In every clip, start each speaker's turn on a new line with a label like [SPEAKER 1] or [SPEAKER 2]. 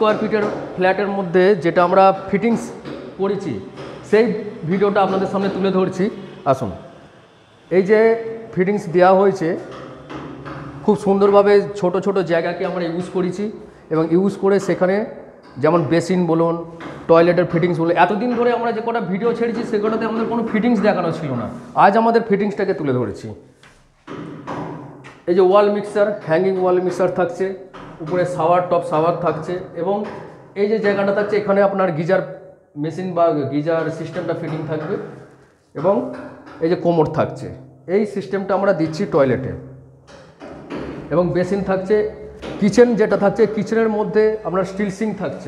[SPEAKER 1] Square ফিটের ফ্ল্যাটের মধ্যে যেটা আমরা ফিটিংস করেছি সেই ভিডিওটা আপনাদের সামনে তুলে ধরছি। আসুন, এই যে ফিটিংস দেওয়া হয়েছে খুব সুন্দরভাবে ছোট ছোট জায়গাকে আমরা ইউজ করেছি এবং ইউজ করে সেখানে যেমন বেসিন বলুন, টয়লেটের ফিটিংস বলুন, এতদিন ধরে আমরা যে কটা ভিডিও ছেড়েছি সে কটাতে আমাদের কোনো ফিটিংস দেখানো ছিল না। আজ আমাদের ফিটিংসটাকে তুলে ধরেছি। এই যে wall mixer, hanging wall mixer থাকছে, উপরে শাওয়ার, টপ শাওয়ার থাকছে এবং এই যে জায়গাটা থাকছে এখানে আপনার গিজার মেশিন বা গিজার সিস্টেমটা ফিটিং থাকবে এবং এই যে কোমর থাকছে। এই সিস্টেমটা আমরা দিচ্ছি টয়লেটে এবং বেসিন থাকছে। কিচেন যেটা থাকছে, কিচেনের মধ্যে আপনার স্টিল সিঙ্ক থাকছে,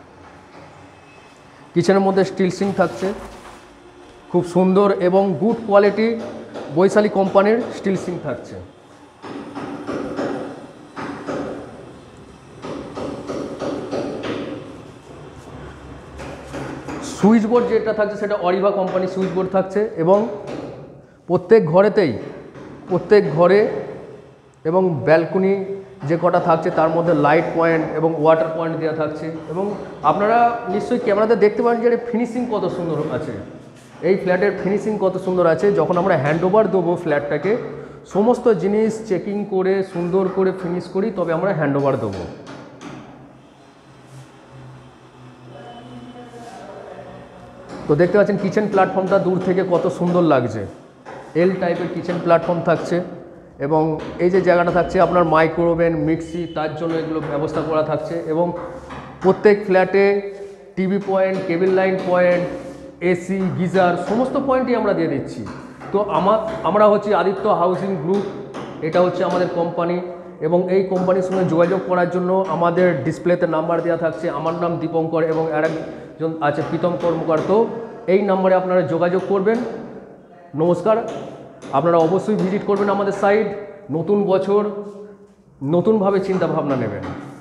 [SPEAKER 1] কিচেনের মধ্যে স্টিল সিঙ্ক থাকছে খুব সুন্দর এবং গুড কোয়ালিটি বৈশালী কোম্পানির স্টিল সিঙ্ক থাকছে। সুইচ বোর্ড যেটা থাকছে সেটা অরিভা কোম্পানির সুইচ বোর্ড থাকছে এবং প্রত্যেক ঘরে এবং ব্যালকনি যে কটা থাকছে তার মধ্যে লাইট পয়েন্ট এবং ওয়াটার পয়েন্ট দেওয়া থাকছে এবং আপনারা নিশ্চয়ই ক্যামেরাতে দেখতে পারেন যে ফিনিশিং কত সুন্দর আছে। এই ফ্ল্যাটের ফিনিশিং কত সুন্দর আছে। যখন আমরা হ্যান্ডওভার দেবো ফ্ল্যাটটাকে, সমস্ত জিনিস চেকিং করে সুন্দর করে ফিনিশ করি তবে আমরা হ্যান্ডওভার দেবো। তো দেখতে পাচ্ছেন কিচেন প্ল্যাটফর্মটা দূর থেকে কত সুন্দর লাগছে। এল টাইপের কিচেন প্ল্যাটফর্ম থাকছে এবং এই যে জায়গাটা থাকছে আপনার মাইক্রোওভেন, মিক্সি, তার জন্য এগুলো ব্যবস্থা করা থাকছে এবং প্রত্যেক ফ্ল্যাটে TV point, cable line point, AC, geyser সমস্ত পয়েন্টই আমরা দিয়ে দিচ্ছি। তো আমরা হচ্ছে আদিত্য হাউজিং গ্রুপ, এটা হচ্ছে আমাদের কোম্পানি এবং এই কোম্পানির সঙ্গে যোগাযোগ করার জন্য আমাদের ডিসপ্লেতে নাম্বার দেওয়া থাকছে। আমার নাম দীপঙ্কর এবং আরেকজন আছে প্রীতম কর্মকার। তো এই নাম্বারে আপনারা যোগাযোগ করবেন। নমস্কার, আপনারা অবশ্যই ভিজিট করবেন আমাদের সাইট। নতুন বছর নতুনভাবে চিন্তা ভাবনা নেবেন।